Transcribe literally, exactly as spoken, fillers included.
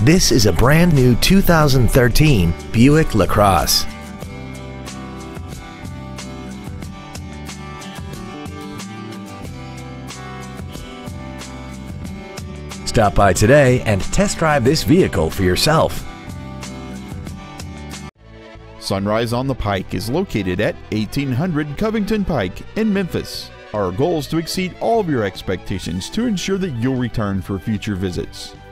This is a brand new two thousand thirteen Buick LaCrosse. Stop by today and test drive this vehicle for yourself. Sunrise on the Pike is located at eighteen hundred Covington Pike in Memphis. Our goal is to exceed all of your expectations to ensure that you'll return for future visits.